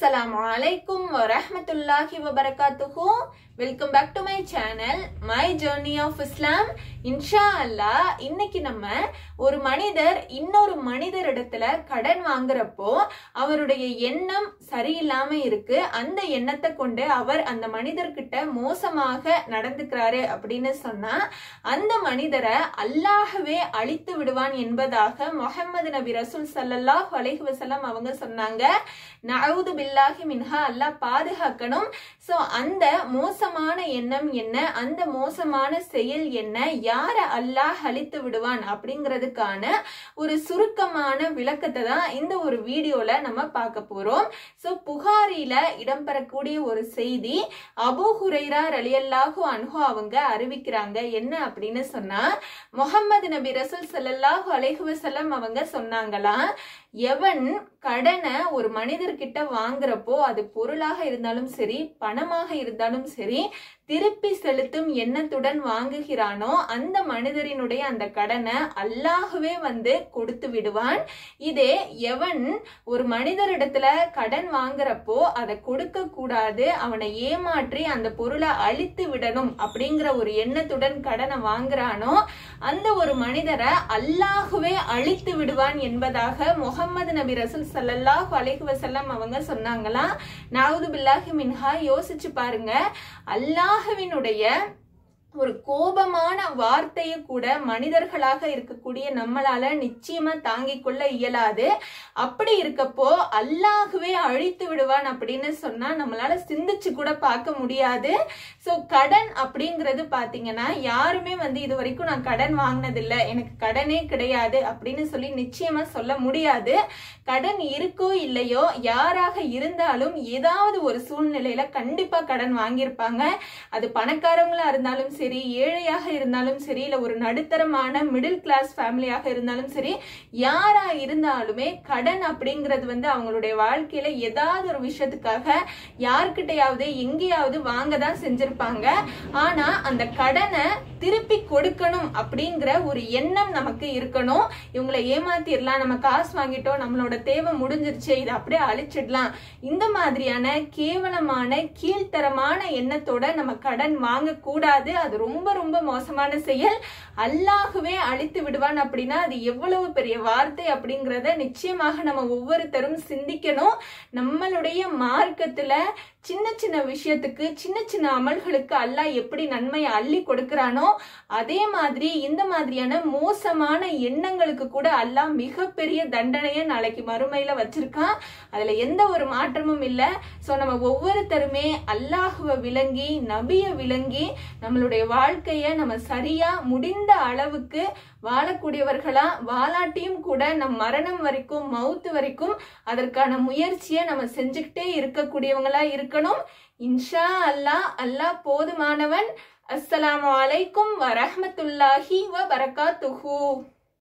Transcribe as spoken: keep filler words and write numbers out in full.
Assalamualaikum warahmatullahi wabarakatuh. Welcome back to my channel, My Journey of Islam. இன்ஷா அல்லாஹ் இன்னைக்கு நம்ம ஒரு மனிதர் இன்னொரு மனிதரிடத்துல கடன் வாங்குறப்போ அவருடைய எண்ணம் சரியில்லாம இருக்கு, அந்த எண்ணத்தை கொண்டு அவர் அந்த மனிதர்கிட்ட மோசமாக நடந்துக்கிறாரு அப்படின்னு சொன்னா அந்த மனிதரை அல்லாஹ்வே அழித்து விடுவான் என்பதாக முஹம்மது நபி ரசூல் ஸல்லல்லாஹு அலைஹி வஸல்லம் அவங்க சொன்னாங்க. நஅூது பில்லாஹி மின்ஹா, அல்லாஹ் பாதுகாக்கணும். சோ அந்த மோசமான எண்ணம் என்ன, அந்த மோசமான செயல் என்ன, யார அல்லாஹ் அழித்து விடுவான் அப்படிங்கிறதுக்கான ஒரு சுருக்கமான விளக்கத்தை தான் இந்த ஒரு வீடியோல நம்ம பார்க்க போறோம். சோ புகாரில இடம்பெறக்கூடிய ஒரு செய்தி, அபூ ஹுரைரா ரலியல்லாஹு அன்ஹு அவங்க அறிவிக்கிறாங்க. என்ன அப்படின்னு சொன்னா, முஹம்மது நபி ரசூல் ஸல்லல்லாஹு அலைஹி வஸல்லம் அவங்க சொன்னாங்களா, எவன் கடனை ஒரு மனிதர்கிட்ட வாங்குறப்போ அது பொருளாக இருந்தாலும் சரி பணமாக இருந்தாலும் சரி திருப்பி செலுத்தும் எண்ணத்துடன் வாங்குகிறானோ அந்த மனிதரினுடைய அந்த கடனை அல்லாஹ்வே வந்து கொடுத்து விடுவான். இதே எவன் ஒரு மனிதரிடத்துல கடன் வாங்குறப்போ அதை கொடுக்க கூடாது, அவனை ஏமாற்றி அந்த பொருளை அழித்து விடணும் அப்படிங்கிற ஒரு எண்ணத்துடன் கடனை வாங்குறானோ அந்த ஒரு மனிதரை அல்லாஹ்வே அழித்து விடுவான் என்பதாக முஹம்மது நபி ரசூல் ஸல்லல்லாஹு அலைஹி வஸல்லம் அவங்க சொன்னாங்களா. நஅூது பில்லாஹி மின்ஹா, யோசிச்சு பாருங்க, அல்லாஹ்வினுடைய ஒரு கோபமான வார்த்தையை கூட மனிதர்களாக இருக்கக்கூடிய நம்மளால நிச்சயமா தாங்கிக் கொள்ள இயலாது. அப்படி இருக்கப்போ அல்லாஹ்வே அழித்து விடுவான் அப்படின்னு சொன்னா நம்மளால சிந்திச்சு கூட பார்க்க முடியாது. சோ கடன் அப்படிங்கிறது பாத்தீங்கன்னா யாருமே வந்து இது வரைக்கும் நான் கடன் வாங்கினதில்லை, எனக்கு கடனே கிடையாது அப்படின்னு சொல்லி நிச்சயமா சொல்ல முடியாது. கடன் இருக்கோ இல்லையோ யாராக இருந்தாலும் ஏதாவது ஒரு சூழ்நிலையில கண்டிப்பா கடன் வாங்கியிருப்பாங்க. அது பணக்காரங்களா இருந்தாலும் சரி, ஏழையாக இருந்தாலும் சரி, இல்ல ஒரு நடுத்தரமான மிடில் கிளாஸ் ஃபேமிலியாக இருந்தாலும் சரி, யாரா இருந்தாலுமே கடன் அப்படிங்கிறது வந்து அவங்களுடைய வாழ்க்கையில ஏதாவது ஒரு விஷயத்துக்காக யார்கிட்டயாவது எங்கேயாவது வாங்கதான் செஞ்சிருப்பாங்க. ஆனா அந்த கடனை திருப்பி கொடுக்கணும் அப்படிங்கிற ஒரு எண்ணம் நமக்கு இருக்கணும். இவங்களை ஏமாத்திடலாம், நம்ம காசு வாங்கிட்டோம், நம்மளோட தேவை முடிஞ்சிருச்சு, இதை அப்படியே அழிச்சிடலாம், இந்த மாதிரியான கேவலமான கீழ்த்தரமான எண்ணத்தோட நம்ம கடன் வாங்க கூடாது. அது ரொம்ப ரொம்ப மோசமான செயல். அல்லாஹ்வே அழித்து விடுவான் அப்படின்னா அது எவ்வளவு பெரிய வார்த்தை அப்படிங்கிறத நிச்சயமாக நம்ம ஒவ்வொருத்தரும் சிந்திக்கணும். நம்மளுடைய மார்க்கத்துல சின்ன சின்ன விஷயத்துக்கு சின்ன சின்ன அமல்களுக்கு அல்லாஹ் எப்படி நன்மையை அள்ளி கொடுக்கிறானோ அதே மாதிரி இந்த மாதிரியான மோசமான எண்ணங்களுக்கு கூட அல்லாஹ் மிகப்பெரிய தண்டனையை நாளைக்கு மறுமையில வச்சிருக்கான். அதுல எந்த ஒரு மாற்றமும் இல்லை. சோ நம்ம ஒவ்வொருத்தருமே அல்லாஹுவை விளங்கி நபியை விளங்கி நம்மளுடைய வாழ்க்கைய நம்ம சரியா முடிந்த அளவுக்கு வாழக்கூடியவர்களா, வாழாட்டியும் கூட நம் மரணம் வரைக்கும் மவுத்து வரைக்கும் அதற்கான முயற்சியை நம்ம செஞ்சுக்கிட்டே இருக்கக்கூடியவங்களா இருக்கணும். இன்ஷா அல்லாஹ். அல்லாஹ் போதுமானவன். அஸ்ஸலாமு அலைக்கும் வரஹ்மத்துல்லாஹி வபரகாத்துஹு.